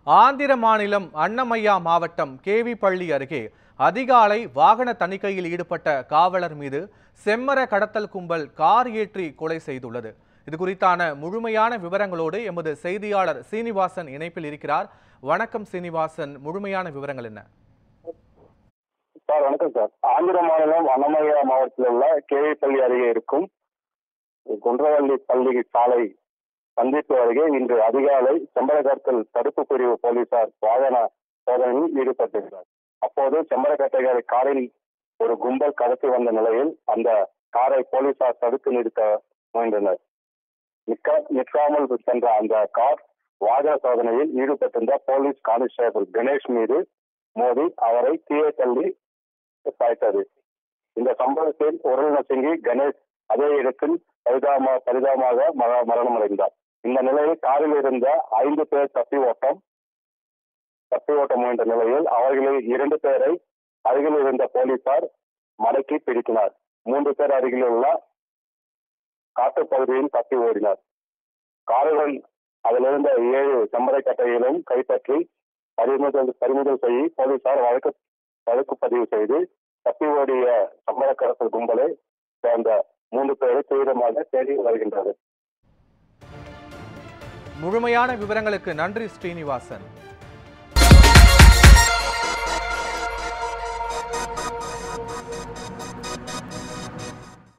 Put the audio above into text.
ஆந்திர மாநிலம் அன்னமய்யா மாவட்டம் கேவி பள்ளி அருகே அதிகாலை வாகன தணிக்கையில் ஈடுபட்ட காவலர் மீது செம்மர கடத்தல் கும்பல் கார் ஏற்றி கொலை செய்துள்ளது. இது குறித்தான முழுமையான விவரங்களோடு எமது செய்தியாளர் சீனிவாசன் இணைப்பில் இருக்கிறார். வணக்கம் சீனிவாசன், முழுமையான விவரங்கள் என்ன? சார் வணக்கம் சார். ஆந்திர மாநிலம் அன்னமய்யா மாவட்டத்தில் உள்ள கேவி பள்ளி அருகே இருக்கும் குன்றவள்ளி பள்ளி சாலை சந்திப்பு அருகே இன்று அதிகாலை செம்பரக்கட்டல் தடுப்பு பிரிவு போலீசார் வாகன சோதனையில் ஈடுபட்டிருந்தார். அப்போது செம்பரக்கட்டைகளை காரில் ஒரு கும்பல் கடத்தி வந்த நிலையில் அந்த காரை போலீசார் தடுத்து நிறுத்த முயன்றனர். நிற்காமல் சென்ற அந்த கார் வாகன சோதனையில் ஈடுபட்டிருந்த போலீஸ் கான்ஸ்டேபிள் கணேஷ் மீது மோதி அவரை கீழே தள்ளி சாய்த்தது. இந்த சம்பவத்தில் உடல் நசுங்கி கணேஷ் அதே இடத்தில் பரிதாபமாக மரணமடைந்தார். இந்த நிலையில் காரில் இருந்த 5 பேர் தப்பி ஓட்ட முயன்ற நிலையில் அவர்களில் 2 பேரை அருகில் இருந்த போலீசார் மடக்கி பிடித்தனர். 3 பேர் அருகில் உள்ள காட்டுப்பகுதியில் தப்பி ஓடினர். காருடன் அதிலிருந்த 7 செம்பரக்கட்டைகளும் கைப்பற்றி பறிமுதல் செய்து போலீசார் வழக்கு பதிவு செய்து தப்பி ஓடிய செம்பரக்கடத்தல் கும்பலை சேர்ந்த 3 பேரை தீவிரமாக தேடி வருகின்றது. முழுமையான விவரங்களுக்கு நன்றி ஸ்ரீனிவாசன்.